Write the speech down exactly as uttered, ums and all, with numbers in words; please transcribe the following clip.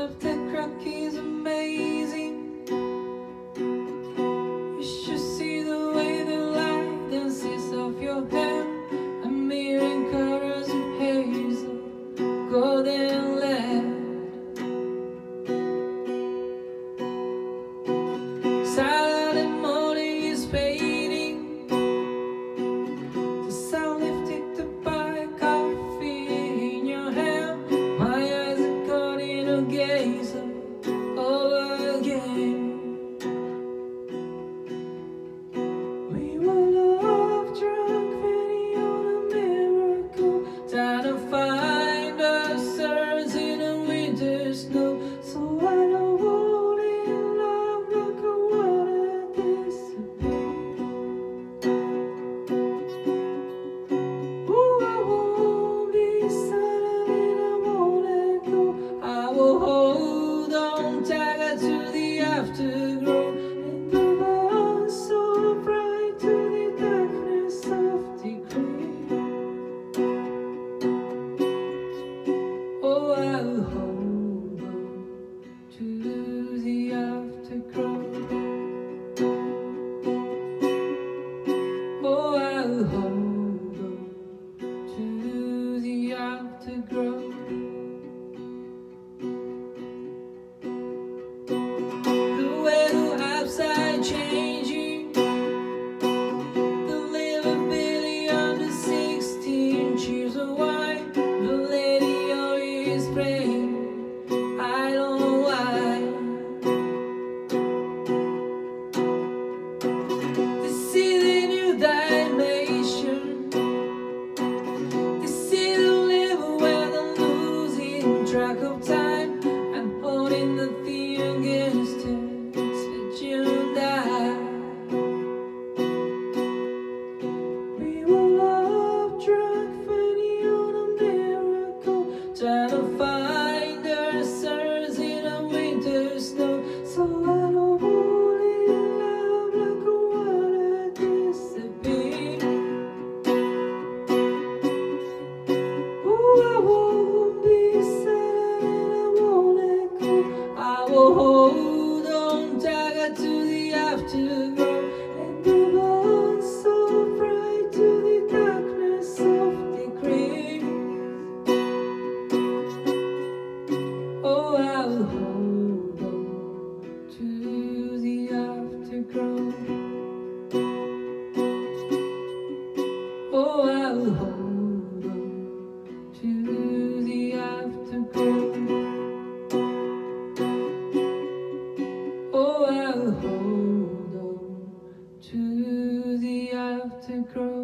after crack is amazing. You should see the way the light dances off your hair. A million colors of hazel, golden lead. Saturday morning is fading. The sun lifted to buy coffee in your hand. My eyes are caught in a gaze over again. We were love drunk, penny on a miracle, trying to find ourselves in a winter snow. So I know all in love like a water disappear. Ooh, I won't be silent and I won't let go. I will hold on tight to the afterglow, and the burn so bright to the darkness of the grave. Oh, I will hold on to the afterglow. Oh, I will hold on to the afterglow. The weather outside changing, the livability under sixteen cheers of wine. The lady always praying, I don't know why. This is a new dimension. This is a level where I'm losing track of time. I'm holding nothing against it, but you and I. We were love drunk, funny on a miracle, trying to find ourselves in a winter snow. So I know all in love like a water disappear. Ooh, I won't be silent and I won't let go. I will hold on tight to the afterglow, and the burn so bright to the darkness of the grave. Oh, I will hold on to the afterglow. Oh, I will hold on to the afterglow. Oh, I will hold on to the afterglow.